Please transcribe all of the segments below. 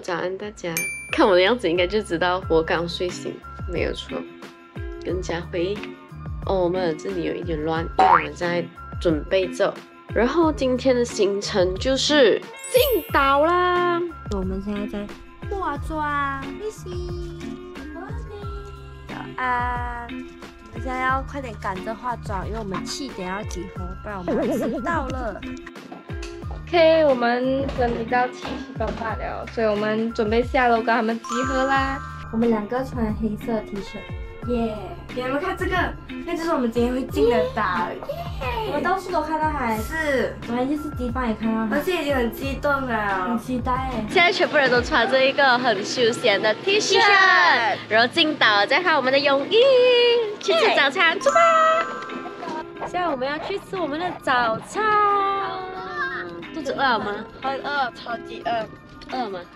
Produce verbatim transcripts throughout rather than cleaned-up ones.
早安大家！看我的样子，应该就知道我刚睡醒，没有错。跟佳辉，哦，我们这里有一点乱，因为我们在准备着。然后今天的行程就是进岛啦。 我们现在在化妆，丽西，早安。我们现在要快点赶着化妆，因为我们七点要集合，不然我们迟到了。 OK， 我们整理到七七八八了，所以我们准备下楼跟他们集合啦。 我们两个穿黑色 T 恤，耶！给你们看这个，那就是我们今天会进的岛，我们到处都看到海，是，昨天就是地方也看到海，而且已经很激动了，很期待哎。 现在全部人都穿着一个很休闲的 T 恤，然后进岛再换我们的泳衣，去吃早餐，出发！现在我们要去吃我们的早餐。肚子饿吗？ 很饿，超级饿。 饿吗？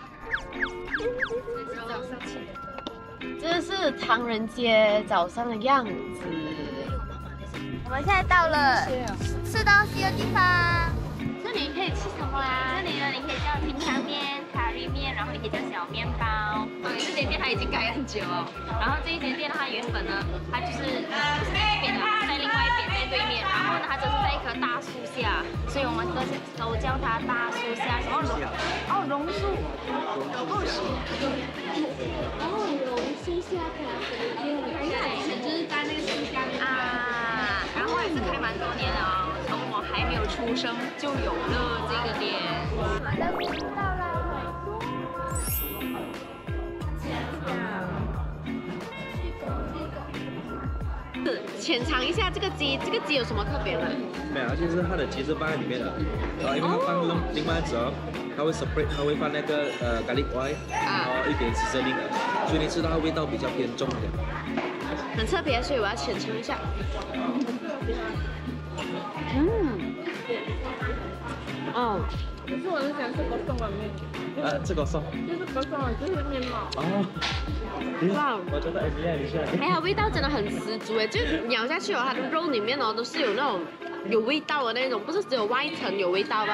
这是唐人街早上的样子。 我们现在到了吃东西的地方。 这里可以吃什么啊？这里呢，你可以叫清汤面、咖喱面，然后你可以叫小面包。对，这间店它已经开很久了。然后这一间店它原本呢，它就是不是在这边的，在另外一边，在对面。然后呢，它就是在一棵大树下，所以我们都是都叫它大树下什么榕哦榕树，榕树。然后榕树下咖啡店，以前就是在那个树下面啊，然后也是开蛮多年了哦。从我还没有出生就有了这个店。 马上就到了。 浅尝一下这个鸡，这个鸡有什么特别的？ 没有，就是它的鸡是放在里面的，然后因为它放另另外之后，它会 separate， 它会放那个呃咖喱块，然后一点 seasoning，所以你吃到它味道比较偏重一点。 很特别，所以我要浅尝一下。嗯，哦， 可是我很喜欢吃狗松的面。 啊，这个送。 就是狗松的，就是面包。 哦。 哇， 我觉得 M V I 一下。 哎，它味道真的很十足哎，就咬下去哦，它的肉里面哦都是有那种有味道的那种，不是只有外层有味道的。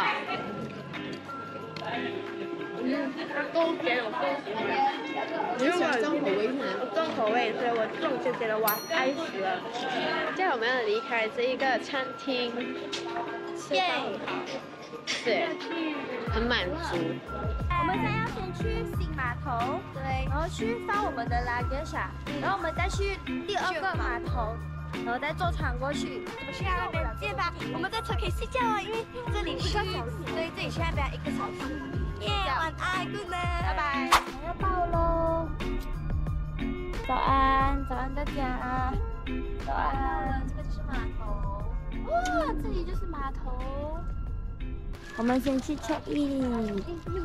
嗯，它够咸，我够喜欢。 你喜欢重口味吗？ 我重口味，所以我这种就觉得哇，爱死了。 接下来我们要离开这一个餐厅， 耶！ 对，很满足。 我们现在要先去新码头，对，然后去放我们的 luggage，然后我们再去第二个码头，然后再坐船过去。我们去那边见吧，我们在车可以睡觉啊，因为这里一个小时，对，这里去那边一个小时。耶，晚安 ，good night， 拜拜。要到喽，早安，早安大家，早安。这个就是码头，哇，这里就是码头。我们先去 check in。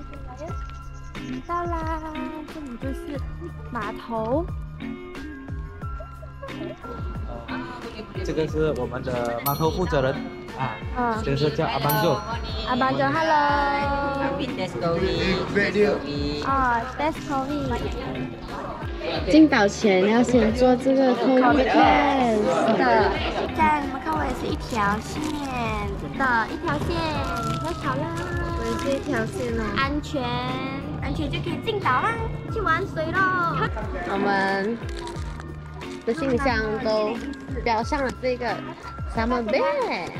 到啦，这里就是码头。 这个是我们的码头负责人啊， 嗯， 这个是叫阿邦舅。 阿邦舅 ，hello。哦 ，that's COVID。 进岛前要先做这个 COVID test 的。现在你们看，我也是一条线的，一条线，要跑啦。我也是一条线哦。安全，安全就可以进岛啦，去玩水喽。 我们的信箱都标上了这个 summer van。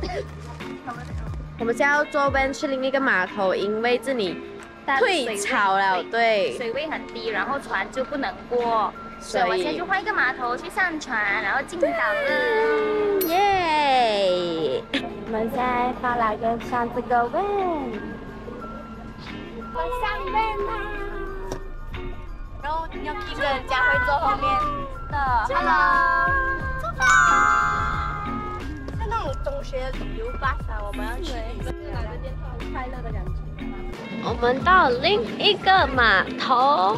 我们现在要坐 van 去另一个码头，因为这里退潮了，对， 水位很低，然后船就不能过，所以我现在就换一个码头去上船，然后进岛了。 耶！ 我们现在发来个上这个 van， 我上 van 啦。然后要一个人家会坐后面的 ，hello， 出发。像那种中学旅游巴士，我们要去来这边很快乐的感觉。 我们到另一个码头，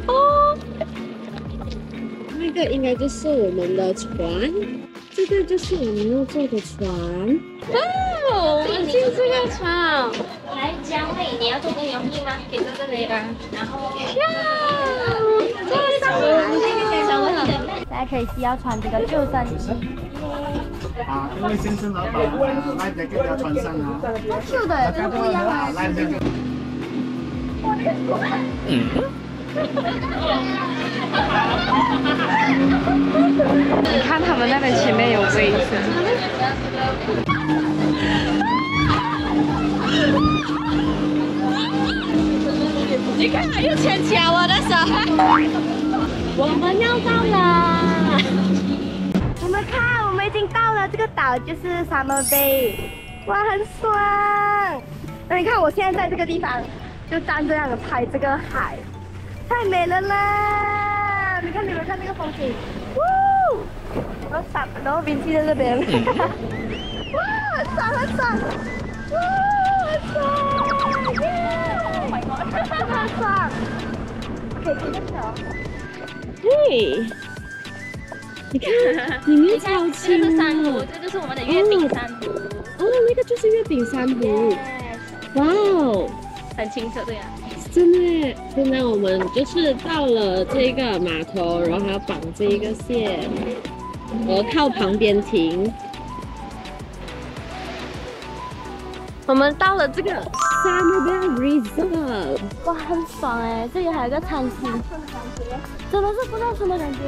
那个应该就是我们的船，这个就是我们要坐的船。哦，我们进这个船。 来，佳慧，你要做这个泳衣吗？可以坐这里啊。然后， 这个上来， 小文你的。 大家可以需要穿这个救生衣。 啊，因为先生老板来这个要穿上啊。 这 Q 的，这个不一样啊。 来这个。 你看他们那边前面有位置。你看，又牵起来我的手。我们要到了。 你们看，我们已经到了这个岛，就是 Summer Bay， 哇，很爽。那你看，我现在在这个地方，就站这样拍这个海，太美了啦！你看，你们看那个风景，呜，然后闪，然后冰淇在这边，哇，很爽很爽，哇，很爽，耶 ！Oh my god， 很爽。可以牵个手。 嘿。 你看，里面超清这是珊瑚， 的。 这就是我们的月饼珊瑚。 哦，那个就是月饼珊瑚。哇哦， 很清澈，对呀、啊。 真的耶！现在我们就是到了这个码头，然后还要绑这一个线，然后靠旁边停。我们到了这个 Summer Bay Resort， 哇，很爽哎！这里还有个餐厅，真的是不到村的感觉。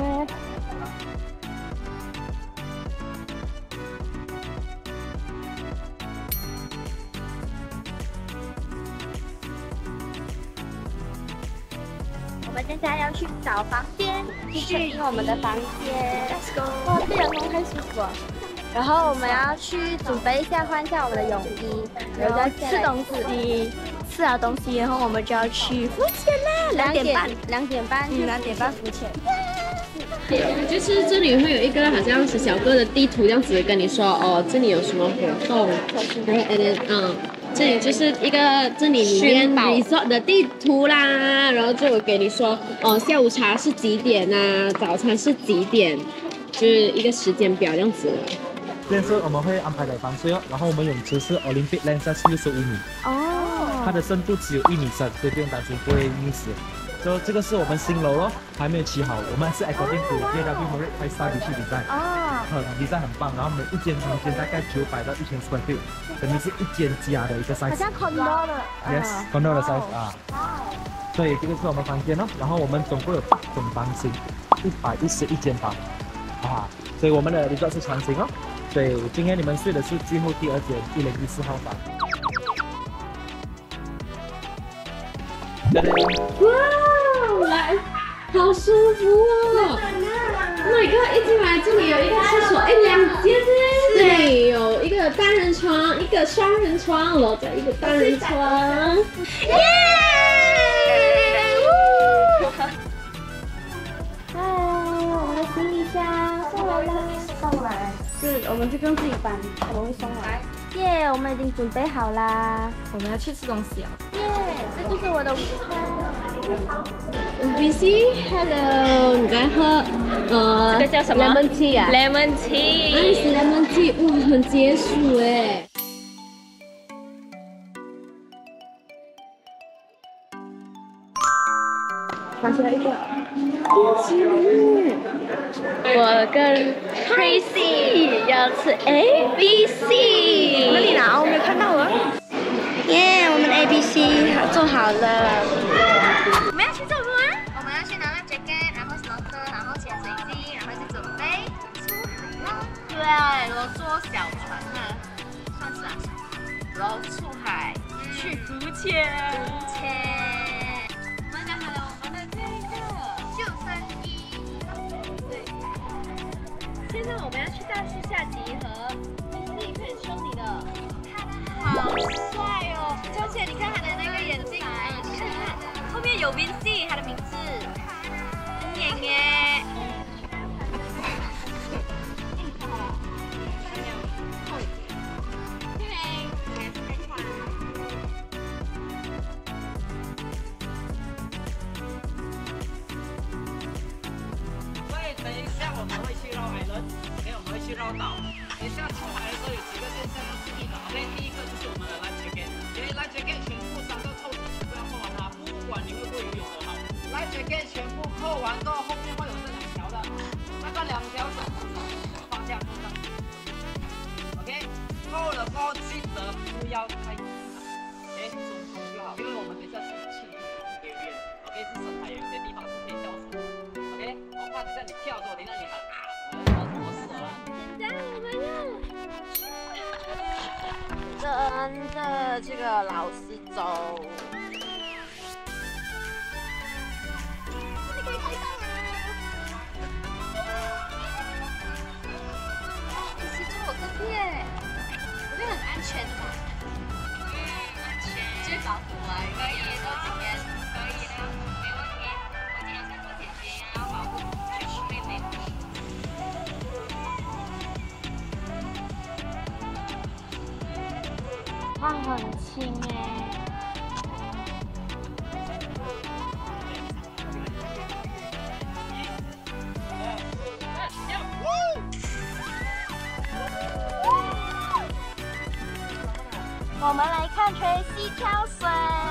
我们现在要去找房间，去确定我们的房间。Let's go！ 哇，这阳光太舒服了。然后我们要去准备一下，换一下我们的泳衣，然后吃东西。吃了东西，然后我们就要去浮潜啦。两点半，两点半，嗯，两点半浮潜。 就是这里会有一个好像是小个的地图这样子跟你说哦，这里有什么活动，然后 and then 嗯。 这里就是一个这里里面 resort 的地图啦，然后就有给你说哦，下午茶是几点啊，早餐是几点，就是一个时间表这样子。 这是我们会安排的方式哦，然后我们泳池是 Olympic Lens 是六十五米， 哦， 它的深度只有一米深，所以不用担心不会溺死。所以这个是我们新楼哦，还没有起好，我们是 according to J W Marriott Five Star 去 design， 哦，很 design 很棒，然后每一间房间大概九百到一千 square feet， 等于是一间家的一个 size， 好像 condo 的 ，yes，condo 的 size 啊，所以这个是我们房间哦，然后我们总共有八种房型，一百一十一间房，啊，所以我们的 resort 是全型哦，所以今天你们睡的是最后第二间一零一四号房。 哇，来，好舒服哦 ！Oh my god， 一进来这里有一个厕所，哎，两间呢，对，有一个单人床，一个双人床，然后再一个单人床，耶！ 嗨，我们的行李箱送来了，送来，是，我们就不用自己搬，我们会送来。耶，我们已经准备好啦， 我们要去吃东西哦。 耶，这就是我的午餐。 B C，Hello， 你在喝呃这个叫什么 ？Lemon tea 啊 ？Lemon tea。 爱是 lemon tea， 哇，很解暑哎。拿起来一个，好吃耶！ 我跟 Tracy 要吃 A B C。 哪里拿？我没有看到啊。耶，我们的 A B C 好做好了。我们要去做什么？我们要去拿那 jacket， 然后 snorkel， 然后潜水镜，然后就准备出海啦。 对，然后坐小船啊，算是啊，然后出海去浮潜。 浮潜。 我们拿好了我们的这个救生衣。对。 现在我们要去大树下集合，你自己可以修你的。好帅哦！而且你看他的那个眼镜，嗯，你看他后面有 Vinci， 他的名字，很眼耶。 所以等一下我们会去绕海轮 ，OK， 我们会去绕岛。等一下出海的时候有几个现象要注意的 ，OK， 第一个就是我们的 life jacket， 因为 life jacket 全部三个扣子全部要扣完它，不管你会不会游泳都好。life jacket 全部扣完过后，后面会有这两条的，那个两条是方向扣上去 ，OK， 扣了过后记得不要太紧，OK，松松就好，因为我们等一下是气。 的这个老师粥。你可以拍上来。你是住我隔壁耶，我觉得很安全的嘛。 嗯，安全。 最保护我， 可以，都今天可以的，没问题。我今天在做姐姐，要保护全部妹妹。 它很轻哎。我们来看垂溪跳水。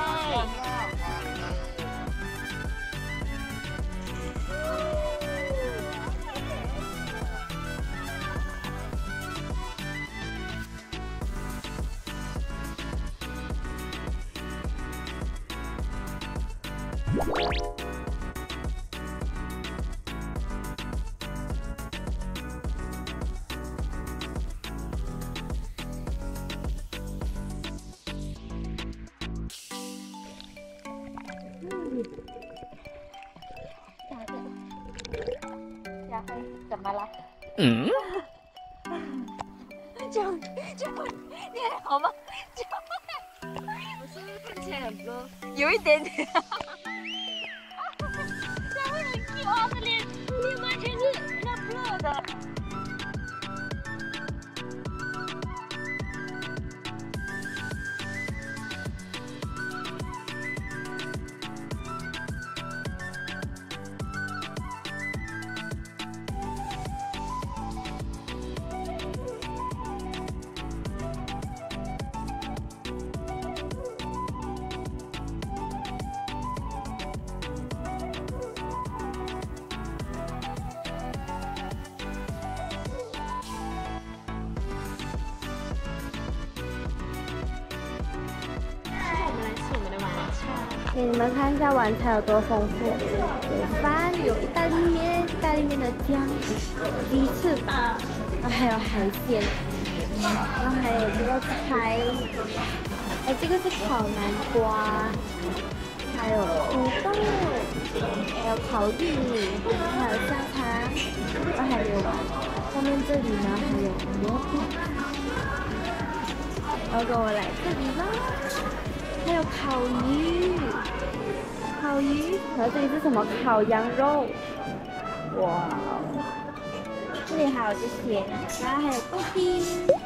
小黑，怎么了？嗯。小小黑，你还好吗？小黑，我是不是看起来很blur？有一点点。小黑很 Q 啊，这脸脸完全是那 blur 的。 给你们看一下晚餐有多丰富，有饭，有意大利面，意大利面的酱，鸡翅膀，然后还有海鲜，然后还有这个菜，哎，这个是烤南瓜，还有土豆，还有烤玉米，还有香肠，然后还有后面这里呢还有蘑菇，然后跟我来这里啦。 还有烤鱼，烤鱼，然后这里是什么？烤羊肉，哇！这里还有这些，然后还有布丁，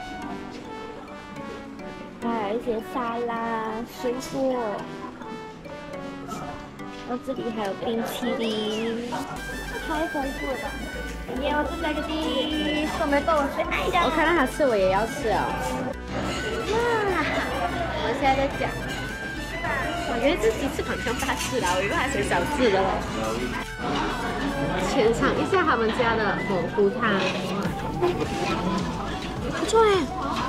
还有一些沙拉、水果，然后这里还有冰淇淋，太丰富了吧！今天我再来个第手没动，我最爱的。我看到他吃，我也要吃哦。哇！我现在在讲。 我觉得这鸡翅膀像大只啦，我以为它是小只的了。浅尝一下他们家的蘑菇汤，不错哎。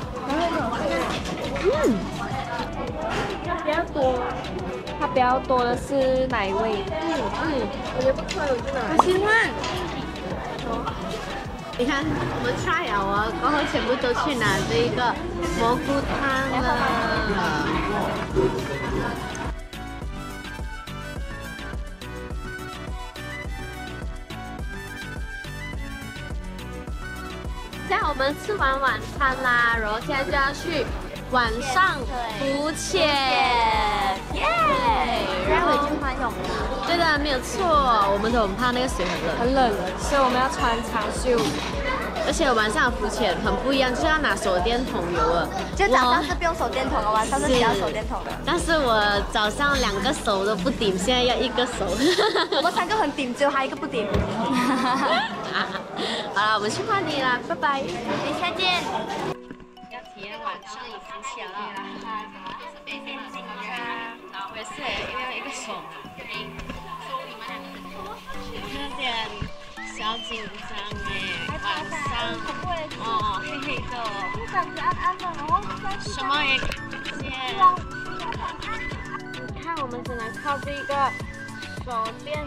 嗯，它比较多，它比较多的是奶味。嗯嗯，我觉得不错，我真的很喜欢。你看，我们 try 了哦，过后全部都去拿这个蘑菇汤了。 现在我们吃完晚餐啦，然后现在就要去晚上浮潜，耶！然后已经穿泳了。对的，没有错，我们都很怕那个水很冷， 很冷，所以我们要穿长袖。 而且晚上浮潜很不一样，就是要拿手电筒游了。 就早上是不用手电筒的，晚上是需要手电筒的。 但是我早上两个手都不顶，现在要一个手。 我们三个很顶，只有他一个不顶。 好了，我们去换你啦，拜拜， 等一下见。 要体验晚上有浮潜了，是北京的景啊，我也是，因为一个手嘛，有点小紧张哎，晚上哦，黑黑的， 就感觉暗暗的，然后什么也看不见。你看，我们只能靠这个手电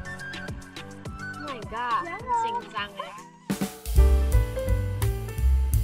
筒。Oh my god，紧张哎。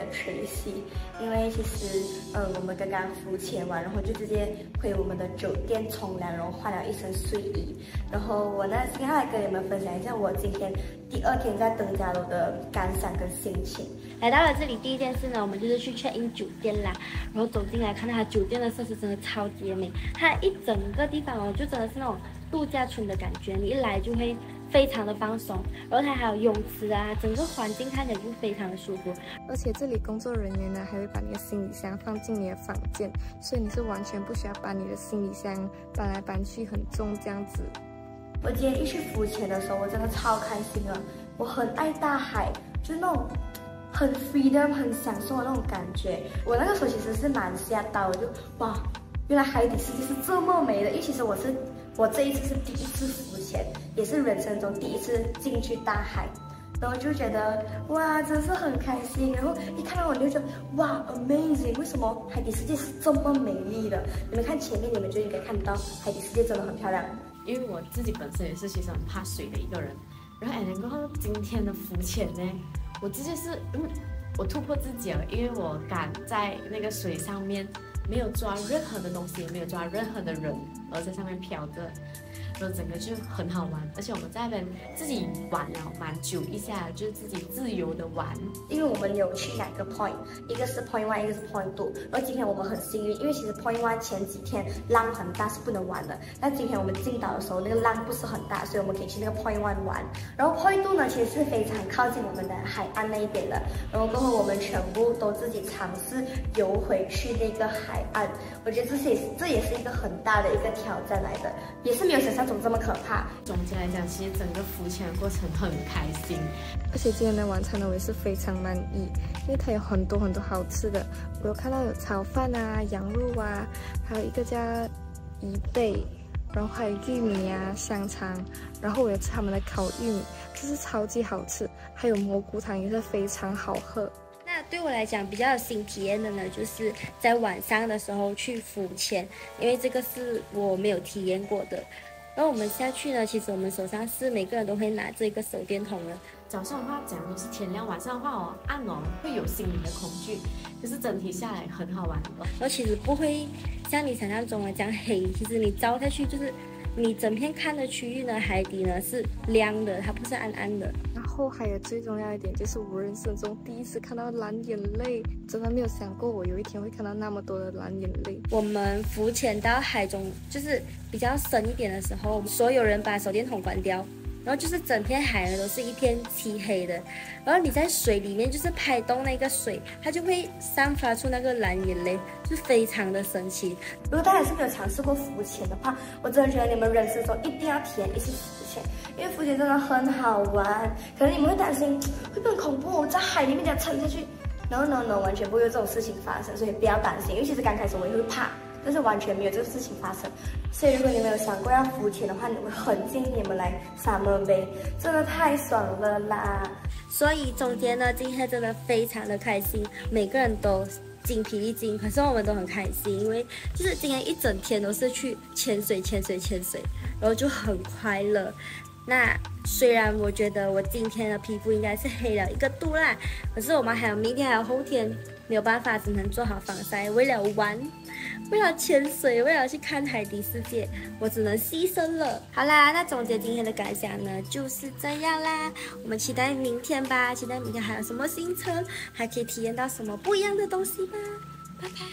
Tracy， 因为其实呃我们刚刚浮潜完，然后就直接回我们的酒店冲凉，然后换了一身睡衣。然后我呢今天来跟你们分享一下我今天第二天在登嘉楼的感想跟心情。来到了这里，第一件事呢，我们就是去 check in 酒店啦。然后走进来看到它酒店的设施真的超级美，它一整个地方哦，就真的是那种度假村的感觉，你一来就会非常的放松。然后它还有泳池啊，整个环境看起来就非常的舒服。 而且这里工作人员呢还会把你的行李箱放进你的房间，所以你是完全不需要把你的行李箱搬来搬去很重这样子。 我今天一去浮潜的时候，我真的超开心了。我很爱大海，就是那种很 freedom 很享受的那种感觉。我那个时候其实是蛮吓到的，就哇，原来海底世界是这么美的。因为其实我是我这一次是第一次浮潜，也是人生中第一次进去大海，然后就觉得哇，真是很开心。然后一看到我就觉得哇 amazing， 为什么海底世界是这么美丽的？你们看前面，你们就应该看到海底世界真的很漂亮。 因为我自己本身也是其实很怕水的一个人，然后哎，然后今天的浮潜呢，我直接是嗯，我突破自己了，因为我敢在那个水上面没有抓任何的东西，也没有抓任何的人，而在上面飘着。然后整个就很好玩，而且我们在那边自己玩了蛮久一下，就是自己自由的玩。 因为我们有去两个 point， 一个是 point one， 一个是 point two。然后今天我们很幸运，因为其实 point one 前几天浪很大是不能玩的，但今天我们进岛的时候那个浪不是很大，所以我们可以去那个 point one 玩。然后 point two 呢，其实是非常靠近我们的海岸那一边的。然后过后我们全部都自己尝试游回去那个海岸，我觉得这是这也是一个很大的一个挑战来的，也是没有想象中这么可怕。 总结来讲，其实整个浮潜的过程很开心， 而且今天的晚餐呢，我也是非常满意，因为它有很多很多好吃的。我有看到有炒饭啊、羊肉啊，还有一个叫贻贝，然后还有玉米啊、香肠，然后我有吃他们的烤玉米，这是超级好吃。还有蘑菇汤也是非常好喝。 那对我来讲比较有新体验的呢，就是在晚上的时候去浮潜，因为这个是我没有体验过的。然后我们下去呢，其实我们手上是每个人都会拿这个手电筒的。 早上的话讲都是天亮，晚上的话哦暗哦会有心理的恐惧，可是整体下来很好玩的。 然后其实不会像你想象中的这样黑，其实你照下去就是你整片看的区域呢，海底呢是亮的，它不是暗暗的。 然后还有最重要一点就是我人生中第一次看到蓝眼泪，真的没有想过我有一天会看到那么多的蓝眼泪。 我们浮潜到海中就是比较深一点的时候，所有人把手电筒关掉，然后就是整片海呢都是一片漆黑的，然后你在水里面就是拍动那个水，它就会散发出那个蓝眼泪，就非常的神奇。如果大家是没有尝试过浮潜的话，我真的觉得你们人生中一定要体验一次浮潜，因为浮潜真的很好玩。可能你们会担心会不会很恐怖，我在海里面这样沉下去，然后呢呢完全不会有这种事情发生，所以不要担心。因为其实刚开始我也会怕，但是完全没有这个事情发生。所以如果你们有想过要浮潜的话，我很建议你们来 Summer Bay， 真的太爽了啦！所以总结呢，今天真的非常的开心，每个人都精疲力尽，可是我们都很开心，因为就是今天一整天都是去潜水、潜水、潜水，然后就很快乐。那虽然我觉得我今天的皮肤应该是黑了一个度啦，可是我们还有明天还有后天，没有办法，只能做好防晒。为了玩，为了潜水，为了去看海底世界，我只能牺牲了。好啦，那总结今天的感想呢，就是这样啦。我们期待明天吧，期待明天还有什么行程，还可以体验到什么不一样的东西吧。拜拜。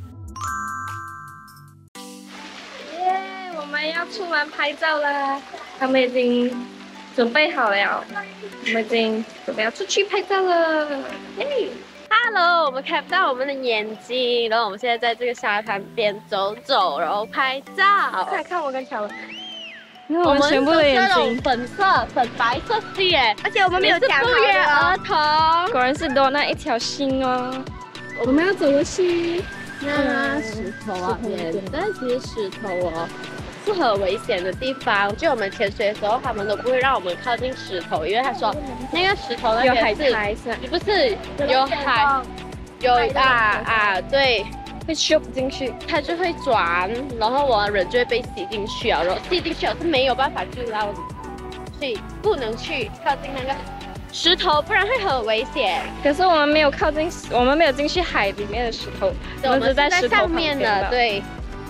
耶，我们要出门拍照啦！他们已经准备好了，我们已经准备要出去拍照了。耶！ Hello， 我们看不到我们的眼睛，然后我们现在在这个沙滩边走走，然后拍照。 快看我跟乔文， 我们全部的眼睛粉色、粉白色系耶， 而且我们没有讲好的， 不约而同。 果然是多那一条心哦。我们要走过去那石头啊边，但是其实石头哦是很危险的地方。就我们潜水的时候，他们都不会让我们靠近石头，因为他说那个石头那有海边是苔是吧？ 不是有海有啊啊对。 会咻进去， 它就会转，然后我人就会被吸进去啊，然后吸进去了是没有办法去捞的，所以不能去靠近那个石头，不然会很危险。 可是我们没有靠近，我们没有进去海里面的石头， 我们是在石头上面的。对。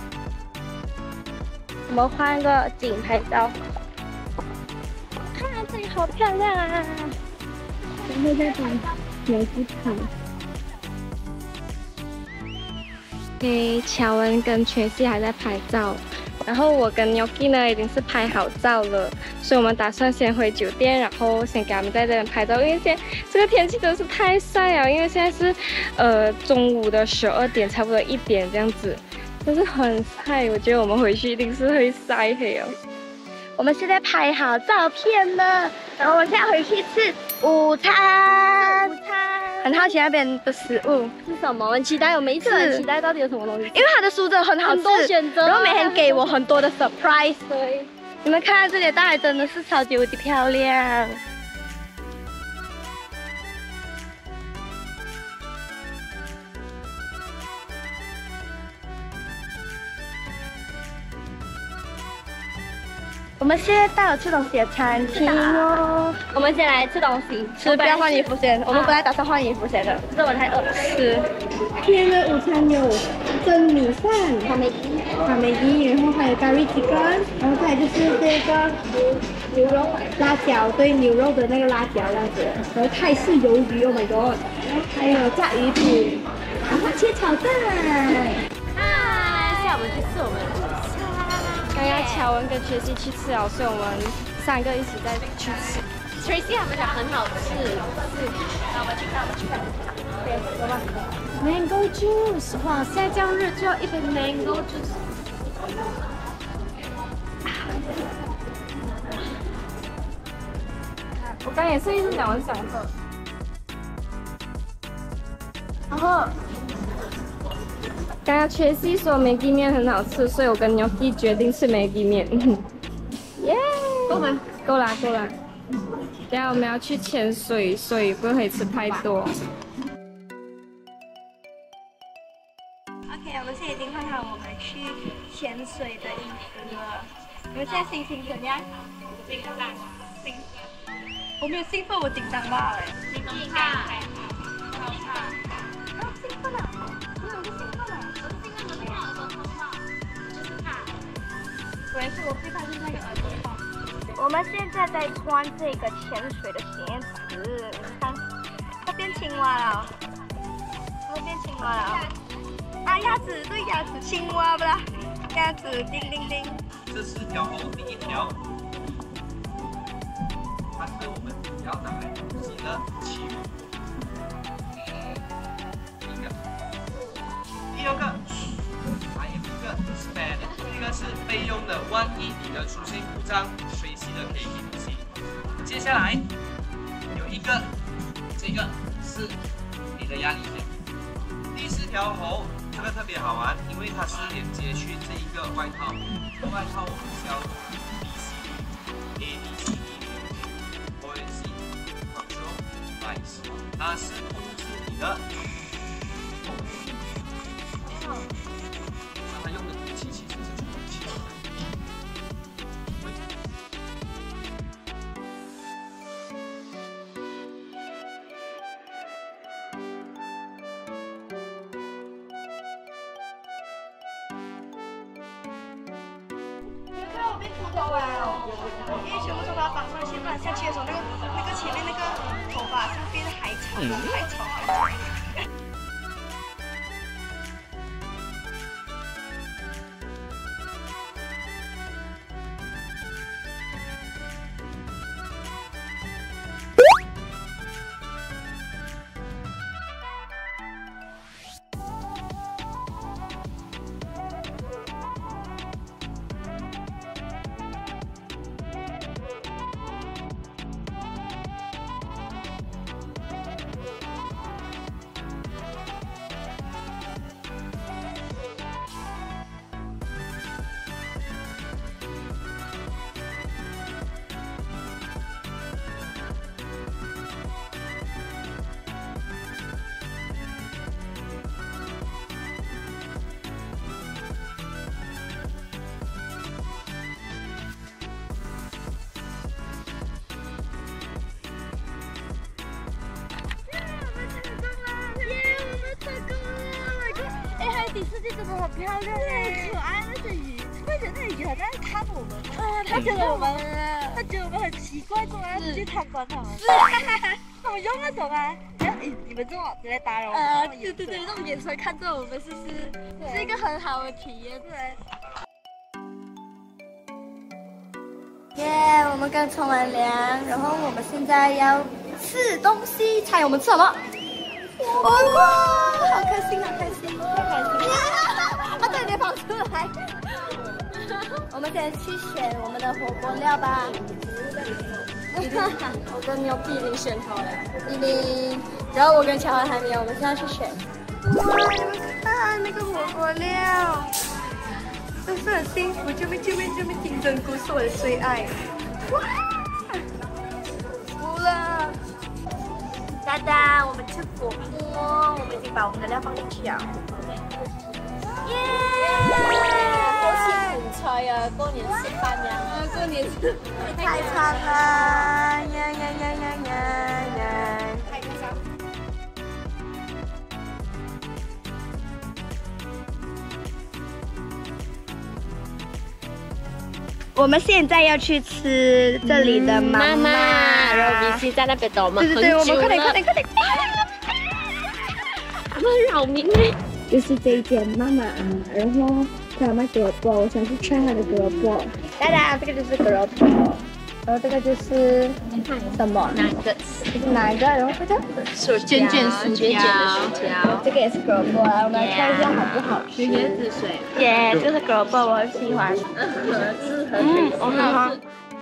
我们换个景拍照。看这里好漂亮啊！然后再把牛夫场。给乔恩跟全系还在拍照。 然后我跟 Yogi 呢已经是拍好照了，所以我们打算先回酒店，然后先给他们在这边拍照。因为现在这个天气真的是太晒了，因为现在是呃中午的十二点，差不多一点这样子，真是很晒。我觉得我们回去一定是会晒黑哦。我们现在拍好照片了，然后我们现在回去吃午餐。午餐。 很好奇那边的食物是什么，很期待。我们一直很期待到底有什么东西，因为它的蔬真的很好吃，很多选择，然后每天给我很多的 surprise。对，你们看这里的大海真的是超级无敌漂亮。我们现在到了吃东西的餐厅哦，我们先来吃东西，吃不要换衣服先。我们本来打算换衣服先的，可是我太饿了。是。今天的午餐有蒸米饭、草莓鸡、草莓鸡，然后还有 curry chicken， 然后再就是这个牛肉辣椒，对牛肉的那个辣椒这样子，然后泰式鱿鱼 ，Oh my god， 还有炸鱼饼，然后切炒蛋。嗨，现在我们去吃我们的。 刚刚乔文跟学习去吃了，所以我们三个一起再去吃。Tracy 他们讲很好吃，是。那我们去，那我们去看。对，走吧。Mango juice， 哇，现在这样热就要一杯 Mango juice。 我刚也是一直讲，我想喝。然后。 刚刚缺席说梅记面很好吃，所以我跟 Yogi 决定吃梅记面。耶，够吗？够啦，够啦。等下我们要去潜水，所以不可以吃太多。OK， 我们现在已经换好我们去潜水的衣服了。你们现在心情怎样？紧张，兴奋。我没有兴奋，我紧张罢了。你怎么看？好怕。啊，兴奋啊！ 我也是，我最怕就是那个耳朵痛。我们现在在穿这个潜水的鞋子，你看，它变青蛙了，它变青蛙了。啊，鸭子，对，鸭子，青蛙不啦？鸭子，叮叮叮。 这四条后第一条，它是我们主要拿来洗的器物。第一个，第二个。 还有一个 spare， 这个是备用的，万一你的出现故障，随时的可以给你洗。接下来有一个，这个是你的压力线。第四条喉，这个特别好玩，因为它是连接去这一个外套，这个外套我们是要 B C D A B C D O N C Control Nice， 它是控制你的。 它用的武器其实是助力器。 你看我被秃头了，因为全部都把它绑上去，不然下去的时候那个那个前面那个头发是变得还长，还长，还长。 世界真的很漂亮哎，很可爱那些鱼，而且那鱼好像在看我们，啊，他觉得我们，他觉得我们很奇怪，总要去参观他们。他们用那种啊，你你们这种直接打扰我们，呃，对对对，那种眼神看着我们，是不是？是一个很好的体验，对。耶， yeah, 我们刚冲完凉，然后我们现在要吃东西，猜我们吃什么？火锅，好开心，好开心，好开心！他在那边跑出来。我们先去选我们的火锅料吧。我跟牛皮已经选好了，已经，然后我跟乔安还没有，我们现在去选。哇，你们看那个火锅料。都是很幸福，这边这边这边金针菇是我的最爱。哇，服了！哒哒，我们吃火锅，我们已经把我们的料放进去了。耶！过期煮菜呀，过年吃饭呀，过年吃太长了，呀呀呀呀呀呀！太开心。我们现在要去吃这里的妈妈， 然后米西在那边等我们很久了。 对对对，我们快点快点快点！ 他们扰民嘞。 就是这一间妈妈啊，然后他有卖狗肉包，我想去 try 他的狗肉包。当然，这个就是狗肉包，然后这个就是什么？ 哪个？ 这是哪一个？然后这个薯卷卷薯卷卷的薯条，这个也是狗肉包啊，我们来看一下好不好吃。 椰子水。 耶，这个是狗肉包，我很喜欢。 嗯，我很好。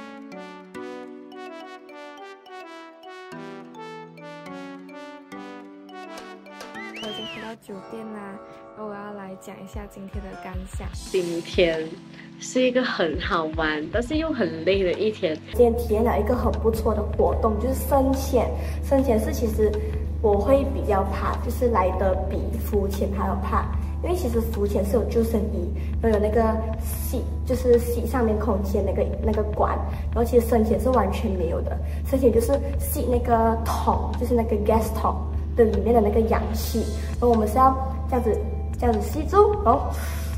我已经回到酒店啦，然后我要来讲一下今天的感想。 今天是一个很好玩，但是又很累的一天。 今天体验了一个很不错的活动，就是深潜。深潜是其实我会比较怕，就是来得比浮潜还要怕。因为其实浮潜是有救生衣，然后有那个吸，就是吸上面空气的那个那个管，然后其实深潜是完全没有的。深潜就是吸那个桶，就是那个 gas 桶的里面的那个氧气，然后我们是要这样子这样子吸住，然后。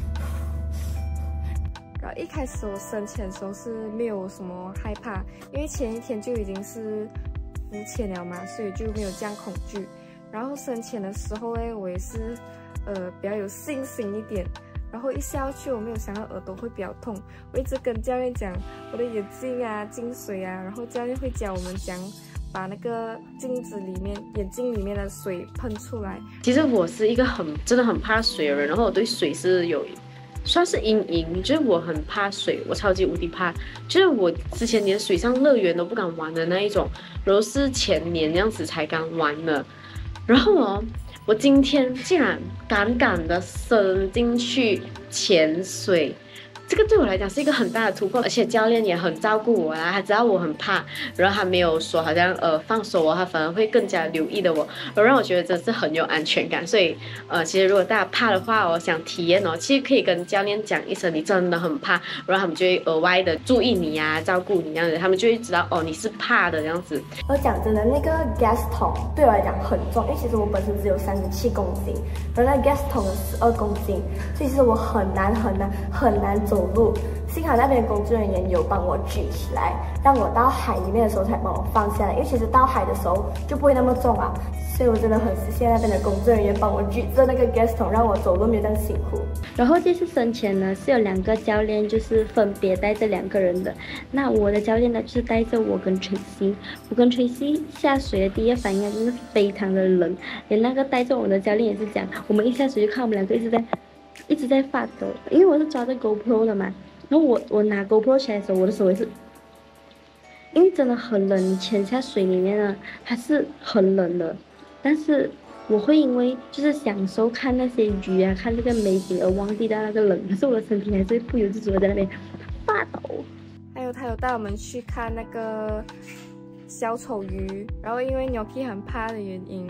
然后一开始我深潜的时候是没有什么害怕，因为前一天就已经是浮潜了嘛，所以就没有这样恐惧。然后深潜的时候哎，我也是呃比较有信心一点。然后一下去，我没有想到耳朵会比较痛，我一直跟教练讲我的眼睛啊进水啊，然后教练会教我们讲把那个镜子里面眼睛里面的水喷出来。 其实我是一个很真的很怕水的人，然后我对水是有算是阴影，就是我很怕水，我超级无敌怕，就是我之前连水上乐园都不敢玩的那一种，然后是前年那样子才刚玩的，然后哦，我今天竟然敢敢的伸进去潜水。这个对我来讲是一个很大的突破，而且教练也很照顾我啦，他知道我很怕，然后他没有说好像呃放手我，他反而会更加留意的我，然后让我觉得真是很有安全感。所以呃，其实如果大家怕的话，我想体验哦，其实可以跟教练讲一声，你真的很怕，然后他们就会额外的注意你呀、啊，照顾你这样子，他们就会知道哦你是怕的这样子。 我讲真的，那个 gas 桶对我来讲很重，因为其实我本身只有三十七公斤，然后那 gas 桶有十二公斤，所以其实我很难很难很难走路，幸好那边的工作人员有帮我举起来，让我到海里面的时候才帮我放下来，因为其实到海的时候就不会那么重啊，所以我真的很谢谢那边的工作人员帮我举着那个 gas 桶，让我走路没有这样辛苦。 然后这次深潜呢是有两个教练，就是分别带着两个人的。那我的教练呢就是带着我跟崔西，我跟崔西下水的第一反应呢就是非常的冷，连那个带着我的教练也是讲，我们一下水就看我们两个一直在。一直在发抖，因为我是抓着 GoPro 的嘛，然后我我拿 GoPro 起来的时候，我的手也是，因为真的很冷，你潜下水里面呢，它是很冷的，但是我会因为就是享受看那些鱼啊，看这个美景而忘记掉那个冷，可是我的身体还是不由自主的在那边发抖。 还有他有带我们去看那个小丑鱼，然后因为 Nyoki 很怕的原因。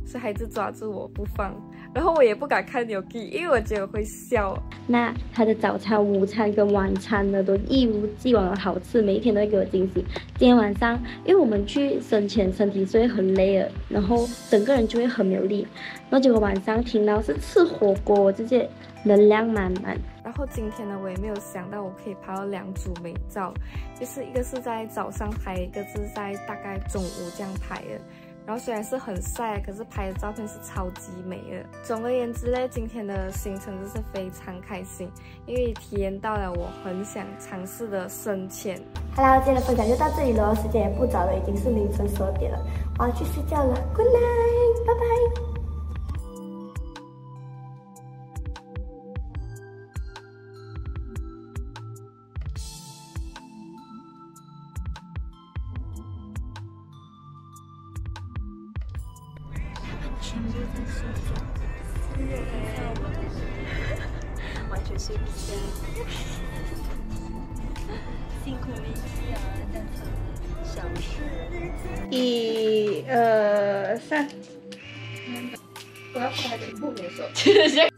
所以他一直抓住我不放。然后我也不敢看 Yogi， 因为我觉得我会笑。 那他的早餐、午餐跟晚餐呢，都一如既往的好吃，每一天都会给我惊喜。今天晚上，因为我们去生前身体是会很累的，然后整个人就会很没有力。然后结果晚上听到是吃火锅，我直接能量满满。 然后今天呢，我也没有想到我可以拍到两组美照，就是一个是在早上拍，一个是在大概中午这样拍的。然后虽然是很晒，可是拍的照片是超级美的。总而言之呢，今天的行程就是非常开心，因为体验到了我很想尝试的深潜。 好啦，今天的分享就到这里了，时间也不早了，已经是凌晨十二点了，我要去睡觉了 ，Good night， 拜拜。全部在睡觉，四月很早，完全睡不下。辛苦你了，这样子小事。 一二三， 我要拍的不能说。